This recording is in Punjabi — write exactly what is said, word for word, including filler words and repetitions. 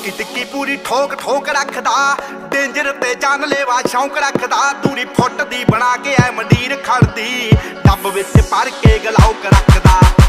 ਟਿੱਕੀ ਟਿੱਕੀ ਪੂਰੀ ਠੋਕ ਠੋਕ ਰੱਖਦਾ, ਡੇਂਜਰ ਤੇ ਜਾਨਲੇਵਾ ਸ਼ੌਂਕ ਰੱਖਦਾ। ਦੂਰੀ ਫੁੱਟ ਦੀ ਬਣਾ ਕੇ ਐ ਮੰਡੀਰ ਖੜਦੀ, ਡੱਬ ਵਿੱਚ ਭਰ ਕੇ ਗਲਾਉਕ ਰੱਖਦਾ।